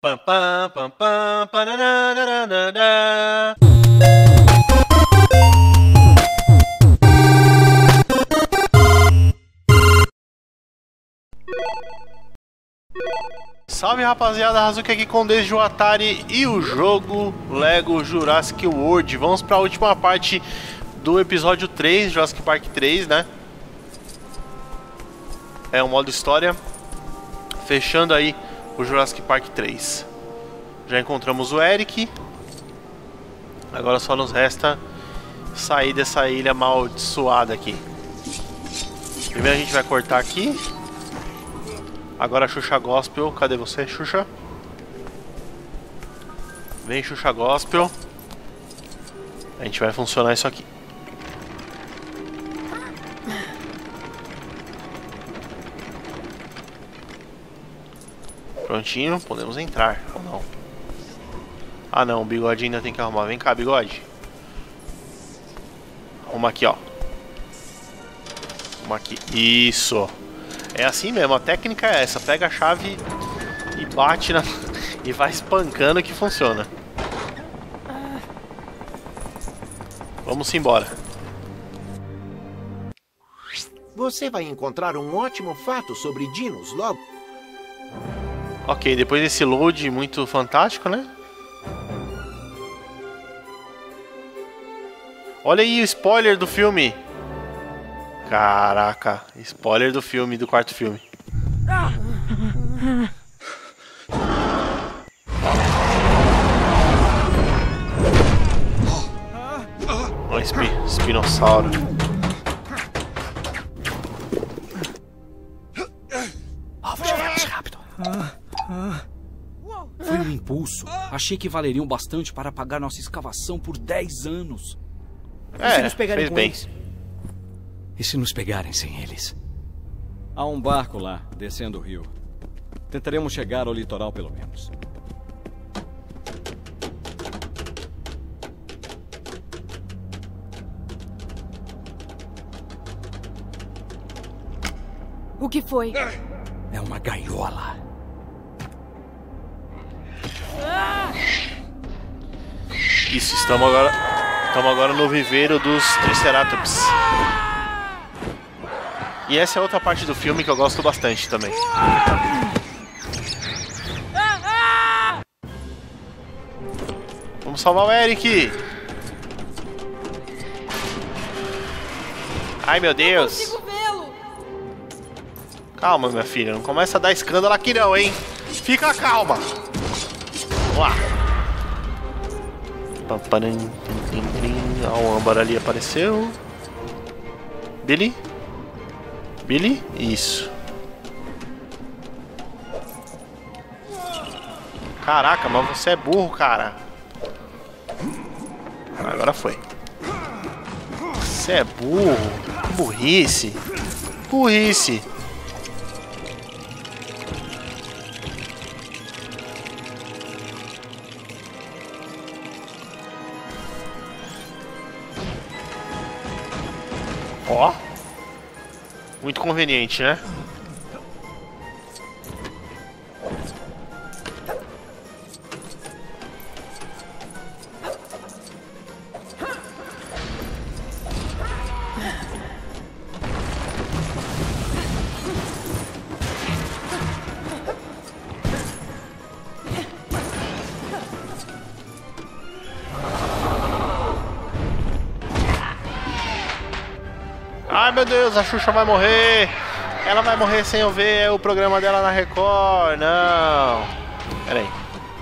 Pam, pam, pam, pam, pananana. Salve rapaziada, Hazuki aqui com Desde o Atari e o jogo Lego Jurassic World. Vamos para a última parte do episódio 3, Jurassic Park 3, né? É um modo história. Fechando aí o Jurassic Park 3. Já encontramos o Eric. Agora só nos resta sair dessa ilha amaldiçoada aqui. Primeiro a gente vai cortar aqui. Agora Xuxa Gospel. Cadê você, Xuxa? Vem, Xuxa Gospel. A gente vai funcionar isso aqui. Prontinho, podemos entrar, ou não? Ah não, o bigode ainda tem que arrumar. Vem cá, bigode. Arruma aqui, ó. Arruma aqui. Isso. É assim mesmo, a técnica é essa. Pega a chave e bate na... e vai espancando que funciona. Vamos embora. Você vai encontrar um ótimo fato sobre dinos logo. Ok, depois desse load muito fantástico, né? Olha aí o spoiler do filme. Caraca, spoiler do filme, do quarto filme. Olha o espinossauro. Vai mais rápido. Foi um impulso. Achei que valeriam bastante para pagar nossa escavação por 10 anos. E se nos pegarem com eles? E se nos pegarem sem eles? Há um barco lá, descendo o rio. Tentaremos chegar ao litoral pelo menos. O que foi? É uma gaiola. Isso, estamos agora no viveiro dos Triceratops. E essa é outra parte do filme que eu gosto bastante também. Vamos salvar o Eric! Ai meu Deus! Calma, minha filha, não começa a dar escândalo aqui não, hein? Fica calma! Vamos lá! O âmbar ali apareceu. Billy? Billy? Isso. Caraca, mas você é burro, cara. Agora foi. Você é burro. Que burrice. Burrice. Ó. Muito conveniente, né? Ai meu Deus, a Xuxa vai morrer. Ela vai morrer sem eu ver o programa dela na Record. Não. Pera aí.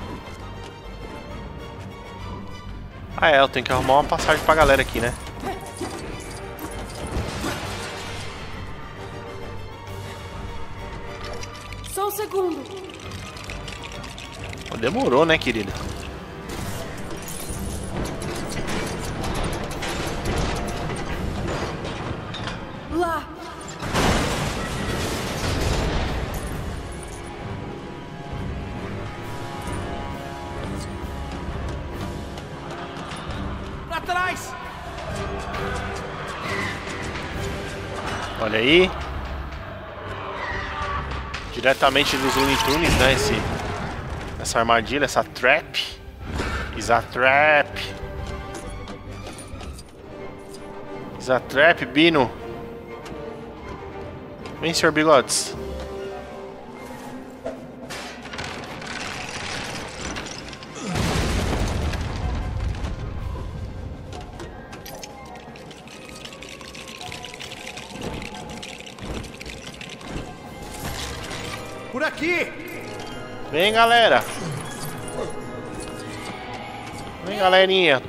Ah é, eu tenho que arrumar uma passagem pra galera aqui, né? Só um segundo. Demorou, né, querida? Lá. Pra trás! Olha aí. Diretamente dos Looney Tunes, né? essa armadilha, essa trap. Is a trap. Is a trap, Bino. Vem, Sr. Bigodes. Por aqui! Vem, galera. Vem, galerinha.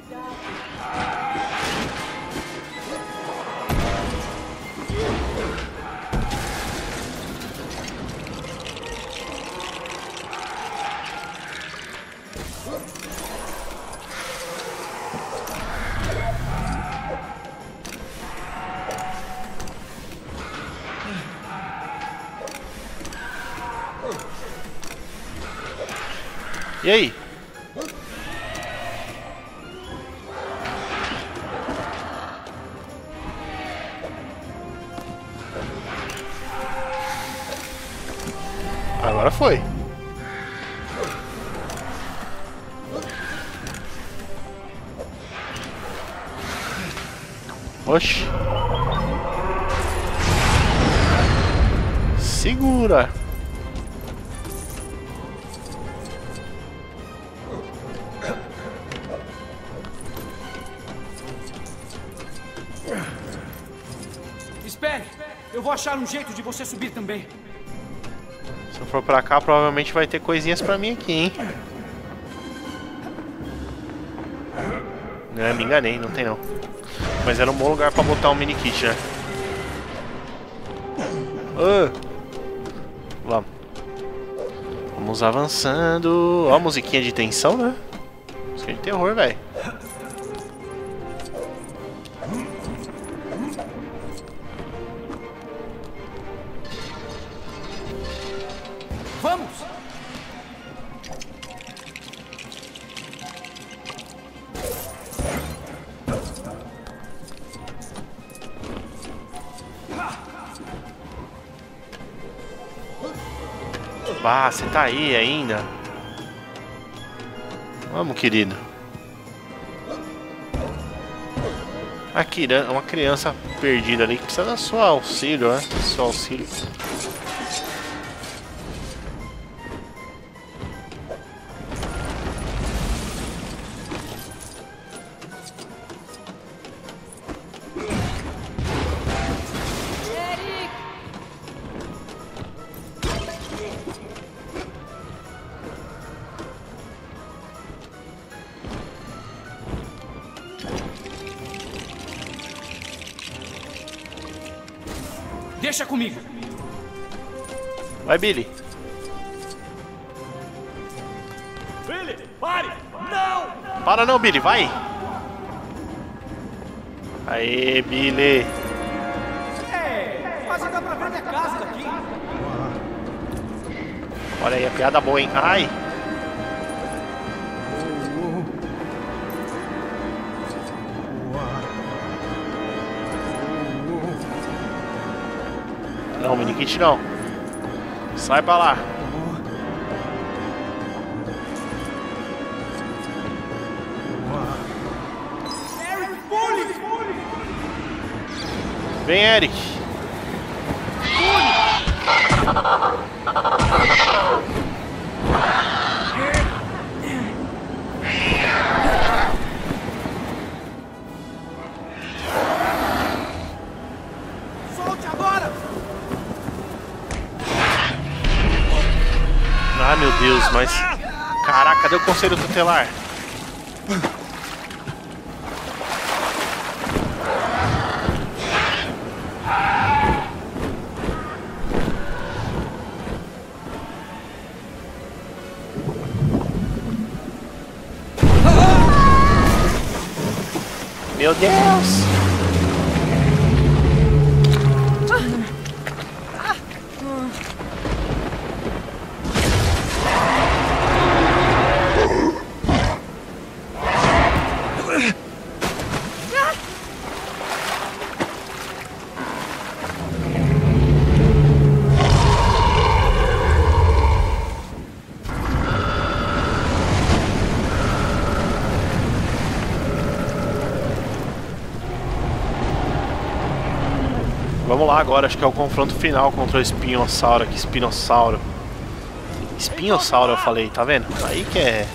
E aí? Agora foi. Oxi. Segura. Espere! Eu vou achar um jeito de você subir também. Se eu for pra cá, provavelmente vai ter coisinhas pra mim aqui, hein? Não, me enganei, não tem não. Mas era um bom lugar pra botar um mini kit, né? Vamos. Vamos avançando. Ó a musiquinha de tensão, né? Musiquinha de terror, velho. Vamos! Ah, você tá aí ainda? Vamos, querido. Aqui, uma criança perdida ali que precisa da sua auxílio, né? Seu auxílio. Deixa comigo. Vai, Billy. Billy, pare! Não! Para não, Billy, vai! Aê, Billy! Quase dá pra ver minha casa daqui. Olha aí, a piada boa, hein? Ai! Não, minikit não. Sai pra lá. Vem, Eric. Solte agora! Ah, meu Deus, mas... Caraca, cadê o conselho tutelar? Meu Deus! Vamos lá agora, acho que é o confronto final contra o Espinhossauro aqui, Espinossauro. Espinhossauro eu falei, tá vendo? Aí que é...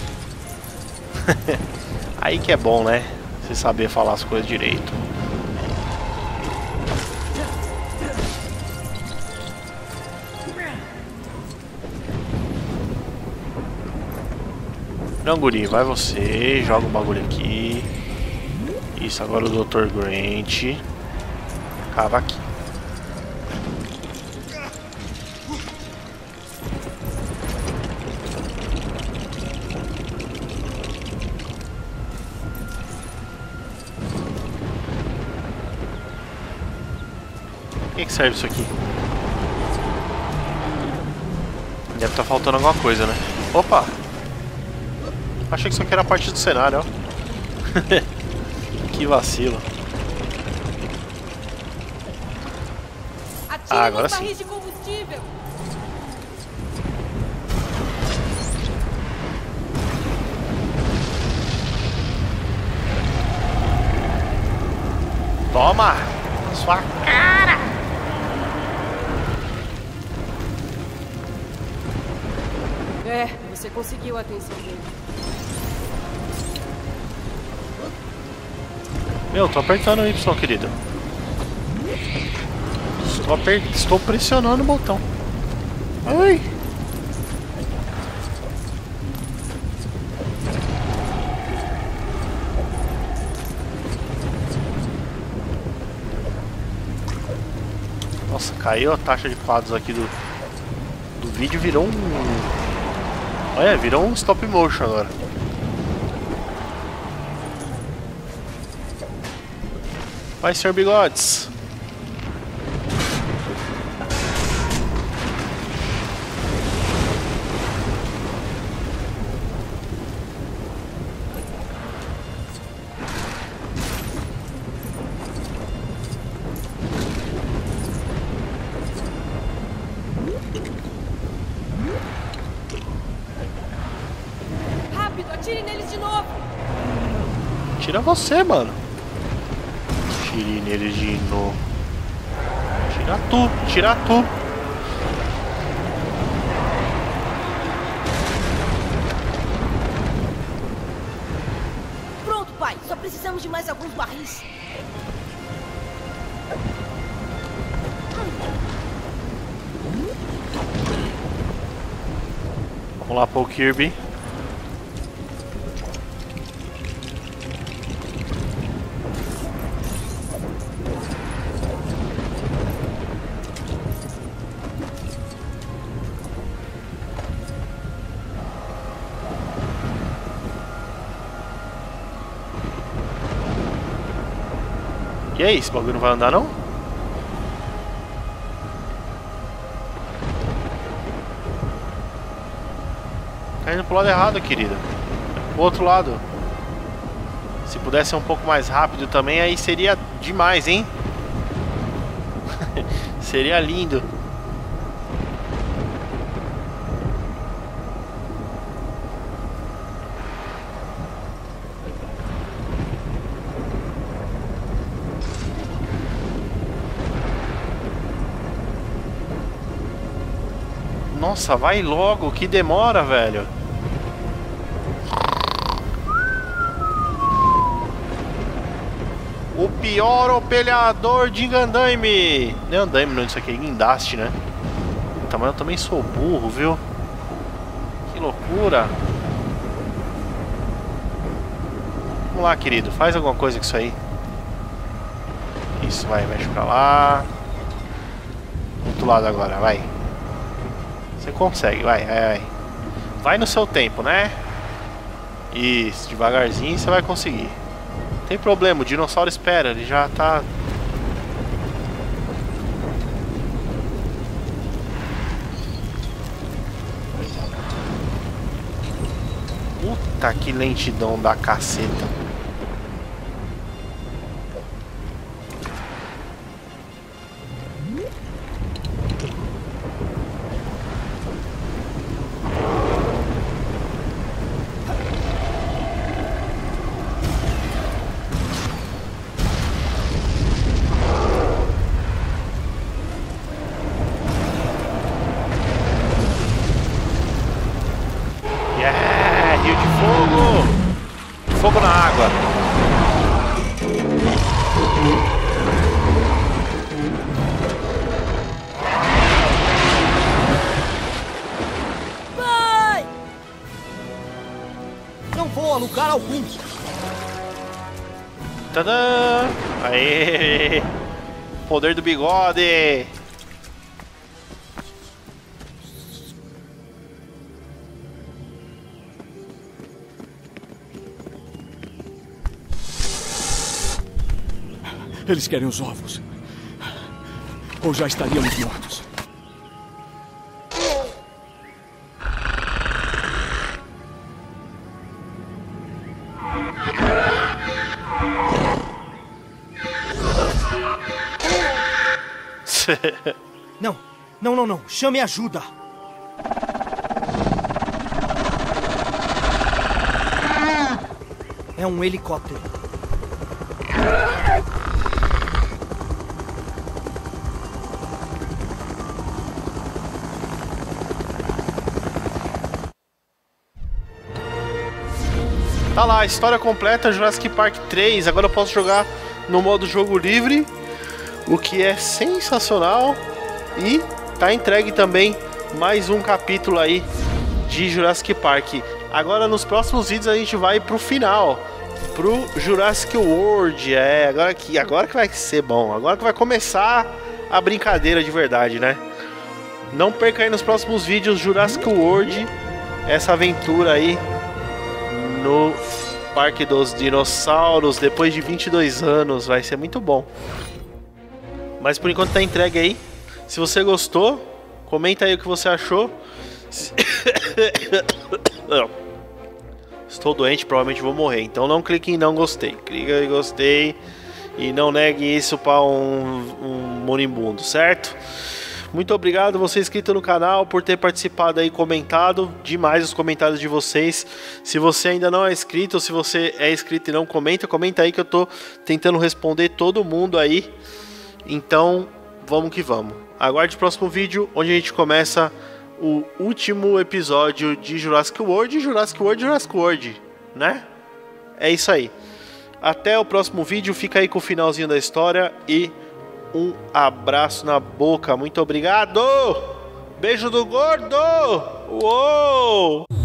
Aí que é bom, né? Você saber falar as coisas direito. Não, guri, vai você, joga o bagulho aqui. Isso, agora o Dr. Grant. Cava aqui. Pra que serve isso aqui? Deve estar faltando alguma coisa, né? Opa! Achei que isso aqui era parte do cenário, ó. Que vacilo. Ah, agora sim. De combustível. Toma! Sua cara! É, você conseguiu a atenção dele. Meu, tô apertando o Y, querido. Estou pressionando o botão. Ai! Nossa, caiu a taxa de quadros aqui do vídeo, virou um... Olha, virou um stop motion agora. Vai, Sr. Bigodes. Rápido, atire neles de novo. Tira você, mano. Tire neles de novo. Tira tu. Pronto, pai. Só precisamos de mais alguns barris. Vamos lá, Paul Kirby. E aí, esse bagulho não vai andar não? Tá indo pro lado errado, querida. Pro outro lado. Se pudesse ser um pouco mais rápido também, aí seria demais, hein? Seria lindo. Nossa, vai logo, que demora, velho. O pior operador de Gandaime. Não é Andaime, não, isso aqui é Guindaste, né? Tá, mas eu também sou burro, viu? Que loucura. Vamos lá, querido, faz alguma coisa com isso aí. Isso, vai, mexe pra lá. Do outro lado agora, vai. Você consegue, vai. Vai no seu tempo, né? Isso, devagarzinho você vai conseguir. Não tem problema, o dinossauro espera, ele já tá... Puta que lentidão da caceta. Rio de fogo! Fogo na água! Pai! Não vou a lugar algum! Tadã! Aê! Poder do bigode! Eles querem os ovos. Ou já estaríamos mortos. Não, não, não, não. Chame ajuda. É um helicóptero. Tá lá, a história completa, Jurassic Park 3. Agora eu posso jogar no modo jogo livre, o que é sensacional. E tá entregue também mais um capítulo aí de Jurassic Park. Agora nos próximos vídeos a gente vai pro final, pro Jurassic World. Agora que vai ser bom. Agora que vai começar a brincadeira de verdade, né? Não perca aí nos próximos vídeos Jurassic World, essa aventura aí no Parque dos Dinossauros, depois de 22 anos, vai ser muito bom. Mas por enquanto tá entregue aí. Se você gostou, comenta aí o que você achou. Estou doente, provavelmente vou morrer, então não clique em não gostei. Clique em gostei e não negue isso para um moribundo, certo? Muito obrigado você inscrito no canal por ter participado aí, comentado demais os comentários de vocês. Se você ainda não é inscrito, ou se você é inscrito e não comenta, comenta aí que eu tô tentando responder todo mundo aí. Então, vamos que vamos. Aguarde o próximo vídeo, onde a gente começa o último episódio de Jurassic World, Jurassic World, né? É isso aí. Até o próximo vídeo, fica aí com o finalzinho da história e um abraço na boca. Muito obrigado! Beijo do gordo! Uou!